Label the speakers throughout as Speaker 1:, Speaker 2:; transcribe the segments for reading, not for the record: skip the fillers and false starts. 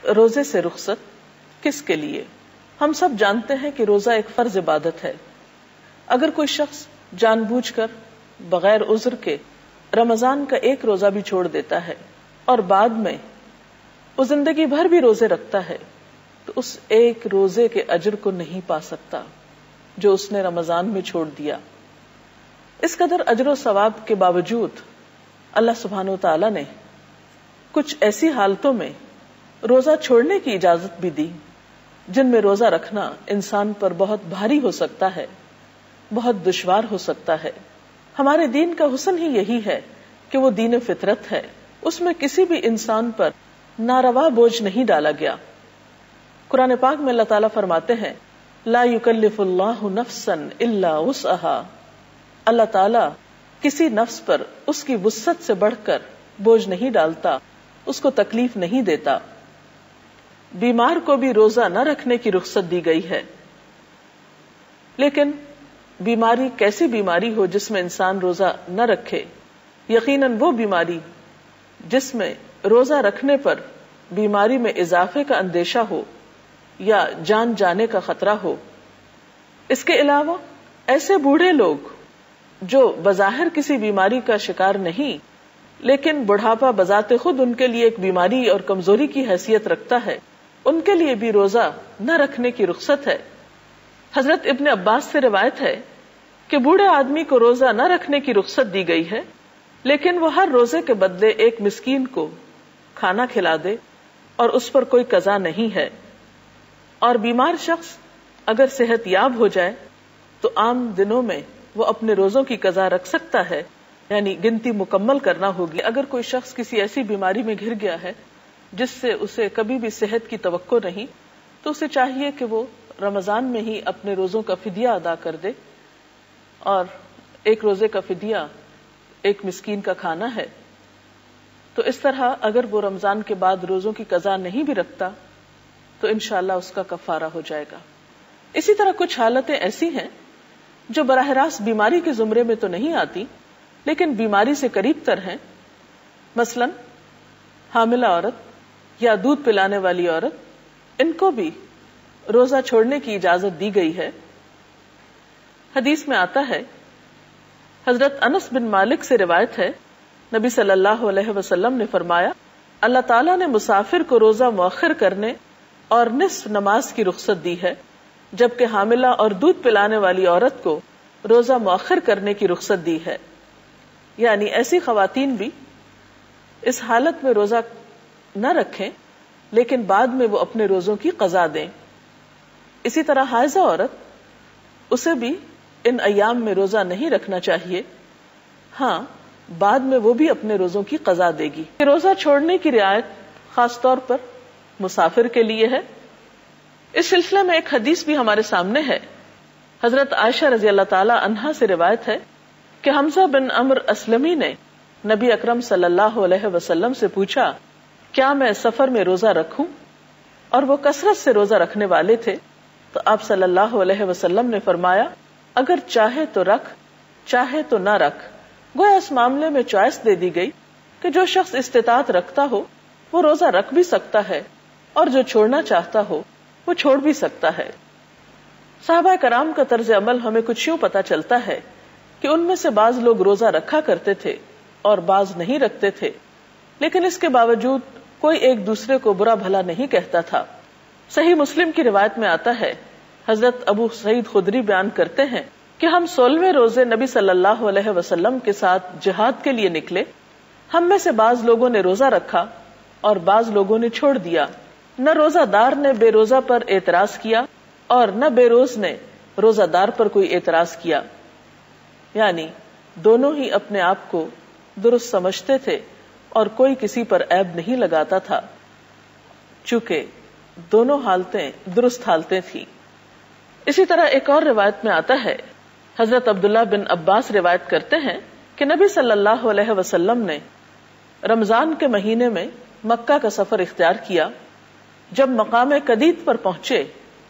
Speaker 1: روزے سے رخصت کس کے لیے؟ ہم سب جانتے ہیں کہ روزہ ایک فرض عبادت ہے. اگر کوئی شخص جان بوجھ کر بغیر عذر کے رمضان کا ایک روزہ بھی چھوڑ دیتا ہے اور بعد میں وہ زندگی بھر بھی روزے رکھتا ہے تو اس ایک روزے کے اجر کو نہیں پا سکتا جو اس نے رمضان میں چھوڑ دیا. اس قدر اجر و ثواب کے باوجود اللہ سبحانہ وتعالی نے کچھ ایسی حالتوں میں روزہ چھوڑنے کی اجازت بھی دی جن میں روزہ رکھنا انسان پر بہت بھاری ہو سکتا ہے، بہت دشوار ہو سکتا ہے. ہمارے دین کا حسن ہی یہی ہے کہ وہ دین فطرت ہے، اس میں کسی بھی انسان پر ناروا بوجھ نہیں ڈالا گیا. قرآن پاک میں اللہ تعالیٰ فرماتے ہیں لا یکلف اللہ نفسا الا وسعها. اللہ تعالیٰ کسی نفس پر اس کی وسعت سے بڑھ کر بوجھ نہیں ڈالتا، اس کو تکلیف نہیں دیتا. بیمار کو بھی روزہ نہ رکھنے کی رخصت دی گئی ہے، لیکن بیماری کیسی بیماری ہو جس میں انسان روزہ نہ رکھے؟ یقیناً وہ بیماری جس میں روزہ رکھنے پر بیماری میں اضافے کا اندیشہ ہو یا جان جانے کا خطرہ ہو. اس کے علاوہ ایسے بوڑھے لوگ جو بظاہر کسی بیماری کا شکار نہیں لیکن بڑھاپا بذات خود ان کے لیے ایک بیماری اور کمزوری کی حیثیت رکھتا ہے، ان کے لیے بھی روزہ نہ رکھنے کی رخصت ہے. حضرت ابن عباس سے روایت ہے کہ بوڑھے آدمی کو روزہ نہ رکھنے کی رخصت دی گئی ہے، لیکن وہ ہر روزے کے بدلے ایک مسکین کو کھانا کھلا دے اور اس پر کوئی قضا نہیں ہے. اور بیمار شخص اگر صحت یاب ہو جائے تو عام دنوں میں وہ اپنے روزوں کی قضا رکھ سکتا ہے، یعنی گنتی مکمل کرنا ہوگی. اگر کوئی شخص کسی ایسی بیماری میں گھر گیا ہے جس سے اسے کبھی بھی صحت کی توقع نہیں تو اسے چاہیے کہ وہ رمضان میں ہی اپنے روزوں کا فدیہ ادا کر دے، اور ایک روزے کا فدیہ ایک مسکین کا کھانا ہے. تو اس طرح اگر وہ رمضان کے بعد روزوں کی قضا نہیں بھی رکھتا تو انشاءاللہ اس کا کفارہ ہو جائے گا. اسی طرح کچھ حالتیں ایسی ہیں جو براہ راست بیماری کے زمرے میں تو نہیں آتی لیکن بیماری سے قریب تر ہیں. مثلا حاملہ عورت یا دودھ پلانے والی عورت، ان کو بھی روزہ چھوڑنے کی اجازت دی گئی ہے. حدیث میں آتا ہے، حضرت انس بن مالک سے روایت ہے، نبی صلی اللہ علیہ وسلم نے فرمایا اللہ تعالیٰ نے مسافر کو روزہ مؤخر کرنے اور نصف نماز کی رخصت دی ہے، جبکہ حاملہ اور دودھ پلانے والی عورت کو روزہ مؤخر کرنے کی رخصت دی ہے. یعنی ایسی خواتین بھی اس حالت میں روزہ نہ رکھیں لیکن بعد میں وہ اپنے روزوں کی قضا دیں. اسی طرح حائضہ عورت، اسے بھی ان ایام میں روزہ نہیں رکھنا چاہیے، ہاں بعد میں وہ بھی اپنے روزوں کی قضا دے گی. روزہ چھوڑنے کی رعایت خاص طور پر مسافر کے لیے ہے. اس سلسلے میں ایک حدیث بھی ہمارے سامنے ہے. حضرت عائشہ رضی اللہ تعالی عنہا سے روایت ہے کہ حمزہ بن عمرو اسلمی نے نبی اکرم صلی اللہ علیہ وسلم سے پوچھا کیا میں سفر میں روزہ رکھوں؟ اور وہ کثرت سے روزہ رکھنے والے تھے. تو آپ صلی اللہ علیہ وسلم نے فرمایا اگر چاہے تو رکھ، چاہے تو نہ رکھ. گویا اس معاملے میں چوائس دے دی گئی کہ جو شخص استطاعت رکھتا ہو وہ روزہ رکھ بھی سکتا ہے اور جو چھوڑنا چاہتا ہو وہ چھوڑ بھی سکتا ہے. صحابہ کرام کا طرز عمل ہمیں کچھ یوں پتہ چلتا ہے کہ ان میں سے بعض لوگ روزہ رکھا کرتے تھے اور بعض نہیں رکھتے تھے، لیکن اس کے باوجود کوئی ایک دوسرے کو برا بھلا نہیں کہتا تھا. صحیح مسلم کی روایت میں آتا ہے، حضرت ابو سعید خدری بیان کرتے ہیں کہ ہم 16ویں روزے نبی صلی اللہ علیہ وسلم کے ساتھ جہاد کے لیے نکلے. ہم میں سے بعض لوگوں نے روزہ رکھا اور بعض لوگوں نے چھوڑ دیا. نہ روزہ دار نے بے روزہ پر اعتراض کیا اور نہ بے روز نے روزہ دار پر کوئی اعتراض کیا. یعنی دونوں ہی اپنے آپ کو درست سمجھتے تھے اور کوئی کسی پر عیب نہیں لگاتا تھا، چونکہ دونوں حالتیں درست حالتیں تھیں. اسی طرح ایک اور روایت میں آتا ہے، حضرت عبداللہ بن عباس روایت کرتے ہیں کہ نبی صلی اللہ علیہ وسلم نے رمضان کے مہینے میں مکہ کا سفر اختیار کیا. جب مقام قدید پر پہنچے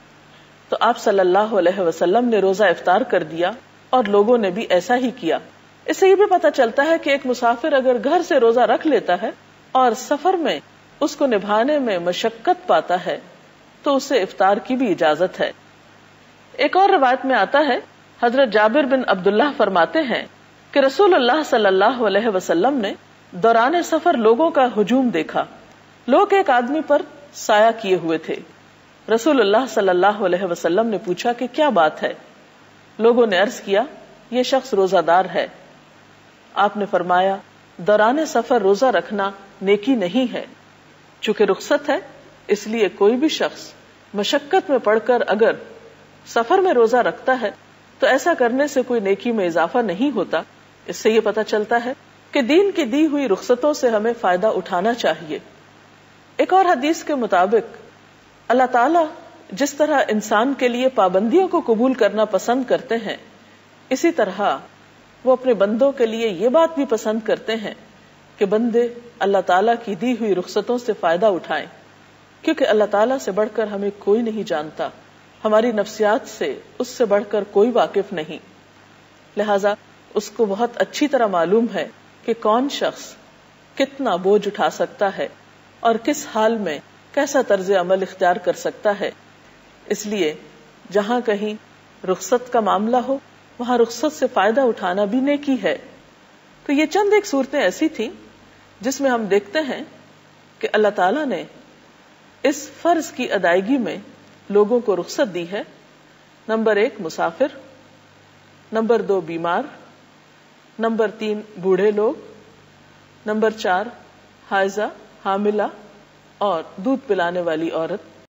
Speaker 1: تو آپ صلی اللہ علیہ وسلم نے روزہ افطار کر دیا اور لوگوں نے بھی ایسا ہی کیا. اس سے یہ بھی پتہ چلتا ہے کہ ایک مسافر اگر گھر سے روزہ رکھ لیتا ہے اور سفر میں اس کو نبھانے میں مشقت پاتا ہے تو اسے افطار کی بھی اجازت ہے۔ ایک اور روایت میں آتا ہے، حضرت جابر بن عبداللہ فرماتے ہیں کہ رسول اللہ صلی اللہ علیہ وسلم نے دوران سفر لوگوں کا ہجوم دیکھا۔ لوگ ایک آدمی پر سایہ کیے ہوئے تھے۔ رسول اللہ صلی اللہ علیہ وسلم نے پوچھا کہ کیا بات ہے؟ لوگوں نے عرض کیا، یہ شخص روزہ دار ہے۔ آپ نے فرمایا، دوران سفر روزہ رکھنا نیکی نہیں ہے۔ چونکہ رخصت ہے، اس لیے کوئی بھی شخص مشقت میں پڑھ کر اگر سفر میں روزہ رکھتا ہے تو ایسا کرنے سے کوئی نیکی میں اضافہ نہیں ہوتا۔ اس سے یہ پتہ چلتا ہے کہ دین کی دی ہوئی رخصتوں سے ہمیں فائدہ اٹھانا چاہیے۔ ایک اور حدیث کے مطابق اللہ تعالیٰ جس طرح انسان کے لیے پابندیوں کو قبول کرنا پسند کرتے ہیں، اسی طرح وہ اپنے بندوں کے لیے یہ بات بھی پسند کرتے ہیں کہ بندے اللہ تعالیٰ کی دی ہوئی رخصتوں سے فائدہ اٹھائیں، کیونکہ اللہ تعالیٰ سے بڑھ کر ہمیں کوئی نہیں جانتا، ہماری نفسیات سے اس سے بڑھ کر کوئی واقف نہیں، لہذا اس کو بہت اچھی طرح معلوم ہے کہ کون شخص کتنا بوجھ اٹھا سکتا ہے اور کس حال میں کیسا طرز عمل اختیار کر سکتا ہے۔ اس لیے جہاں کہیں رخصت کا معاملہ ہو وہاں رخصت سے فائدہ اٹھانا بھی نیکی ہے۔ تو یہ چند ایک صورتیں ایسی تھیں جس میں ہم دیکھتے ہیں کہ اللہ تعالیٰ نے اس فرض کی ادائیگی میں لوگوں کو رخصت دی ہے۔ نمبر 1 مسافر، نمبر 2 بیمار، نمبر 3 بوڑھے لوگ، نمبر 4 حائضہ، حاملہ اور دودھ پلانے والی عورت،